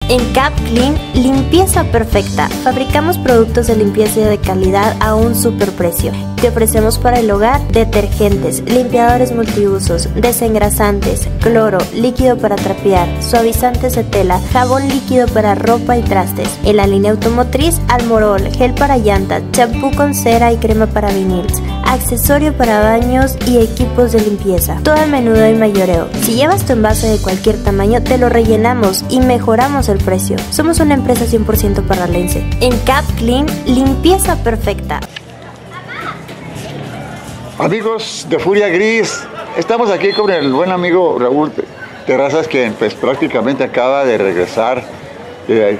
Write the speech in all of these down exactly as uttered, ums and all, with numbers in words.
En Cap Clean, limpieza perfecta. Fabricamos productos de limpieza de calidad a un superprecio. Te ofrecemos para el hogar detergentes, limpiadores multiusos, desengrasantes, cloro, líquido para trapear, suavizantes de tela, jabón líquido para ropa y trastes. En la línea automotriz, Almorol, gel para llantas, champú con cera y crema para viniles, accesorio para baños y equipos de limpieza. Todo el menudo y mayoreo. Si llevas tu envase de cualquier tamaño, te lo rellenamos y mejoramos el precio. Somos una empresa cien por ciento parralense. En Cap Clean, limpieza perfecta. Amigos de Furia Gris, estamos aquí con el buen amigo Raúl Terrazas, que pues prácticamente acaba de regresar eh,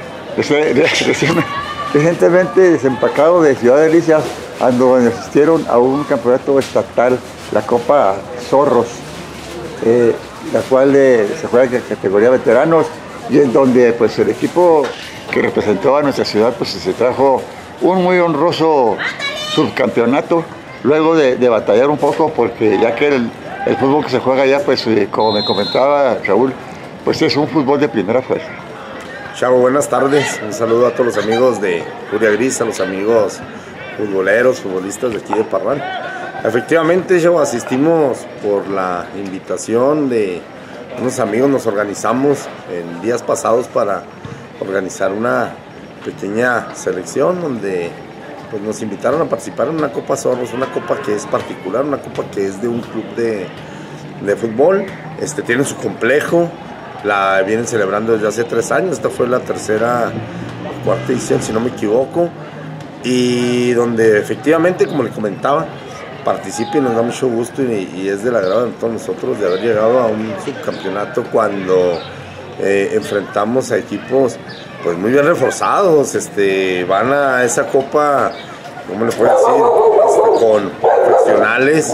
recientemente desempacado de Ciudad Delicias, donde asistieron a un campeonato estatal, la Copa Zorros, eh, la cual eh, se juega en categoría veteranos, y en donde pues el equipo que representó a nuestra ciudad pues se trajo un muy honroso subcampeonato, luego de, de batallar un poco, porque ya que el, el fútbol que se juega allá, pues eh, como me comentaba Raúl, pues es un fútbol de primera fuerza. Chavo, buenas tardes, un saludo a todos los amigos de Furia Gris, a los amigos futboleros, futbolistas de aquí de Parral. Efectivamente, Chavo, asistimos por la invitación de unos amigos, nos organizamos en días pasados para organizar una pequeña selección donde pues nos invitaron a participar en una Copa Zorros, una copa que es particular, una copa que es de un club de, de fútbol, este, tienen su complejo, la vienen celebrando desde hace tres años, esta fue la tercera o cuarta edición si no me equivoco, y donde efectivamente, como le comentaba, participa y nos da mucho gusto y, y es del agrado de todos nosotros de haber llegado a un subcampeonato cuando eh, enfrentamos a equipos pues muy bien reforzados, este, van a esa copa, ¿cómo le puedo decir? Este, con profesionales,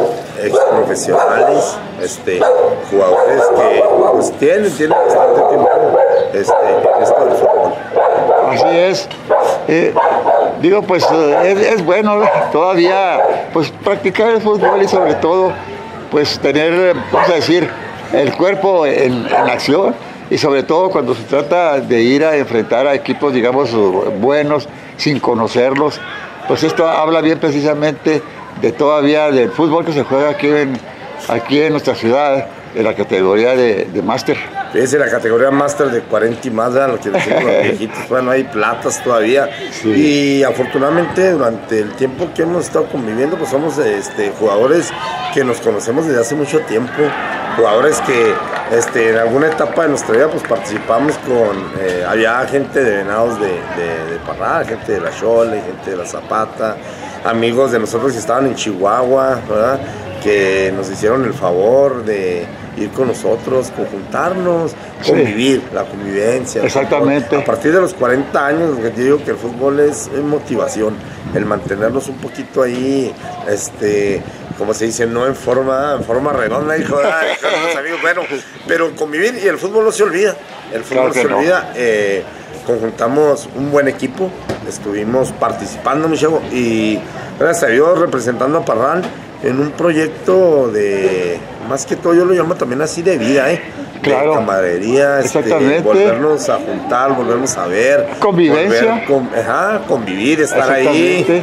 ex profesionales, este, jugadores que pues tienen, tienen bastante tiempo este, en esto del fútbol. Así es. Eh, digo, pues es, es bueno todavía pues practicar el fútbol y sobre todo pues tener, vamos a decir, el cuerpo en, en acción. Y sobre todo cuando se trata de ir a enfrentar a equipos, digamos, buenos, sin conocerlos, pues esto habla bien precisamente de todavía del fútbol que se juega aquí en, aquí en nuestra ciudad, en la categoría de, de máster. Es la categoría máster de cuarenta y más, ¿verdad? Lo que decimos los viejitos, bueno, hay platas todavía. Sí. Y afortunadamente durante el tiempo que hemos estado conviviendo, pues somos este, jugadores que nos conocemos desde hace mucho tiempo, jugadores que este, en alguna etapa de nuestra vida pues participamos con, eh, había gente de Venados de, de, de Parral, gente de La Chole, gente de La Zapata, amigos de nosotros que estaban en Chihuahua, ¿verdad? Que nos hicieron el favor de ir con nosotros, conjuntarnos, convivir, sí. La convivencia. Exactamente. A partir de los cuarenta años, yo digo que el fútbol es, es motivación, el mantenernos un poquito ahí, este, como se dice, no en forma, en forma redonda, hijo de los amigos, bueno, pero convivir, y el fútbol no se olvida, el fútbol claro no se olvida, no. eh, conjuntamos un buen equipo, estuvimos participando, mi chavo, y gracias a Dios representando a Parral en un proyecto de, más que todo yo lo llamo también así de vida, ¿eh? Claro. De camaradería, este, volvernos a juntar, volvernos a ver. Convivencia. Volver, con, ajá, convivir, estar ahí.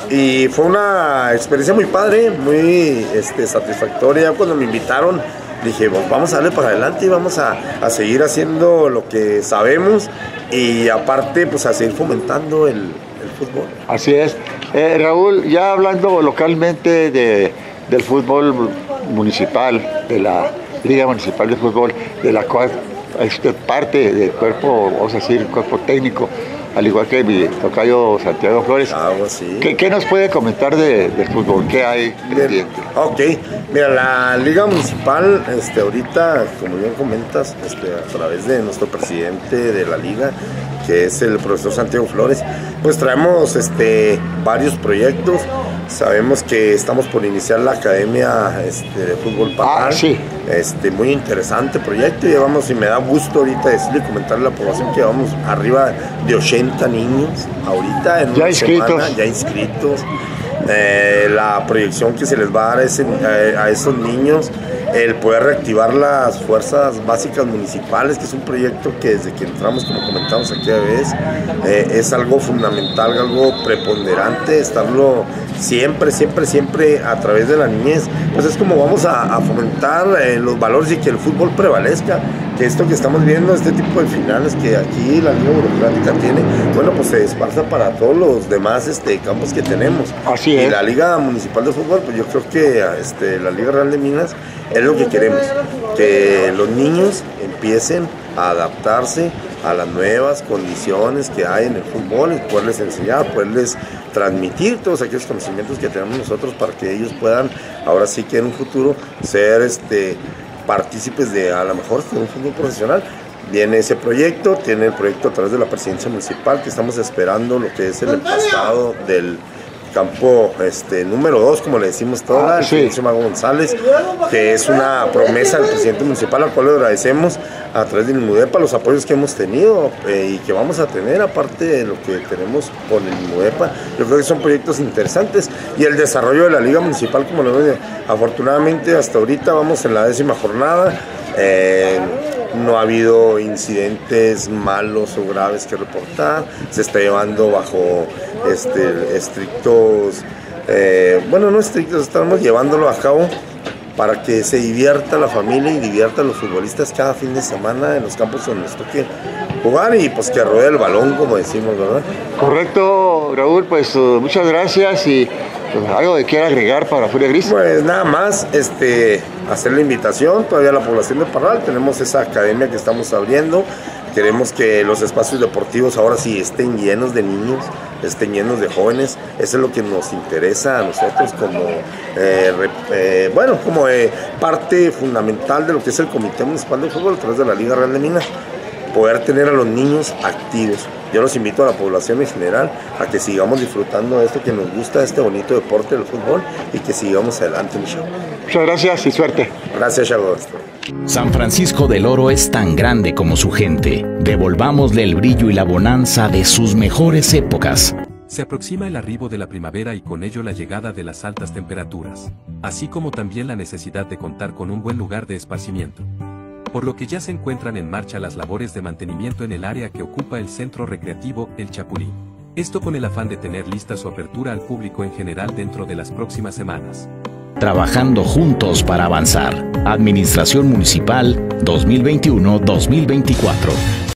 Y fue una experiencia muy padre, muy este, satisfactoria. Cuando me invitaron, dije, pues vamos a darle para adelante y vamos a, a seguir haciendo lo que sabemos y aparte, pues a seguir fomentando el, el fútbol. Así es. Eh, Raúl, ya hablando localmente de, del fútbol municipal, de la Liga Municipal de Fútbol, de la cual es parte del cuerpo, vamos a decir, cuerpo técnico, al igual que mi tocayo Santiago Flores. Ah, pues sí. ¿Qué, ¿Qué nos puede comentar de, del fútbol? ¿Qué hay pendiente? Ok, mira, la Liga Municipal, este, ahorita, como bien comentas, este, a través de nuestro presidente de la Liga, que es el profesor Santiago Flores, pues traemos este, varios proyectos. Sabemos que estamos por iniciar la Academia este, de Fútbol Parral. Ah, sí. Este, muy interesante proyecto. Llevamos, y me da gusto ahorita decirle, comentarle a la población que llevamos arriba de ochenta niños ahorita en ya una inscritos. semana, ya inscritos. eh, la proyección que se les va a dar a, ese, a, a esos niños, el poder reactivar las fuerzas básicas municipales, que es un proyecto que desde que entramos, como comentamos aquí a veces, eh, es algo fundamental, algo preponderante, estarlo siempre, siempre, siempre a través de la niñez. Pues es como vamos a, a fomentar eh, los valores y que el fútbol prevalezca, que esto que estamos viendo, este tipo de finales que aquí la Liga Burocrática tiene, bueno, pues se esparza para todos los demás este, campos que tenemos. Así es. Y la Liga Municipal de Fútbol, pues yo creo que este, la Liga Real de Minas es lo que queremos, que los niños empiecen a adaptarse a las nuevas condiciones que hay en el fútbol y poderles enseñar, poderles transmitir todos aquellos conocimientos que tenemos nosotros para que ellos puedan, ahora sí que en un futuro, ser este, partícipes de a lo mejor de un fútbol profesional. Viene ese proyecto, tiene el proyecto a través de la presidencia municipal, que estamos esperando lo que es el empastado del campo este, número dos, como le decimos toda, el sí. Mago González, que es una promesa del presidente municipal, al cual le agradecemos a través del INMUDEPA los apoyos que hemos tenido eh, y que vamos a tener, aparte de lo que tenemos con el INMUDEPA. Yo creo que son proyectos interesantes, y el desarrollo de la Liga Municipal, como lo veo, afortunadamente hasta ahorita vamos en la décima jornada. Eh, no ha habido incidentes malos o graves que reportar, se está llevando bajo este, estrictos, eh, bueno, no estrictos, estamos llevándolo a cabo para que se divierta la familia y divierta a los futbolistas cada fin de semana en los campos donde nos toque jugar, y pues que ruede el balón, como decimos, ¿verdad? Correcto, Raúl, pues uh, muchas gracias. Y pues, algo que quiera agregar para Furia Gris. Pues nada más, este, hacer la invitación todavía a la población de Parral. Tenemos esa academia que estamos abriendo. Queremos que los espacios deportivos ahora sí estén llenos de niños, estén llenos de jóvenes. Eso es lo que nos interesa a nosotros como, eh, eh, bueno, como eh, parte fundamental de lo que es el Comité Municipal de Fútbol a través de la Liga Real de Minas. Poder tener a los niños activos. Yo los invito a la población en general a que sigamos disfrutando de esto que nos gusta, este bonito deporte del fútbol, y que sigamos adelante, Michelle. Muchas gracias y suerte. Gracias, Chago. San Francisco del Oro es tan grande como su gente. Devolvámosle el brillo y la bonanza de sus mejores épocas. Se aproxima el arribo de la primavera y con ello la llegada de las altas temperaturas, así como también la necesidad de contar con un buen lugar de esparcimiento. Por lo que ya se encuentran en marcha las labores de mantenimiento en el área que ocupa el centro recreativo El Chapulín. Esto con el afán de tener lista su apertura al público en general dentro de las próximas semanas. Trabajando juntos para avanzar. Administración Municipal dos mil veintiuno a dos mil veinticuatro.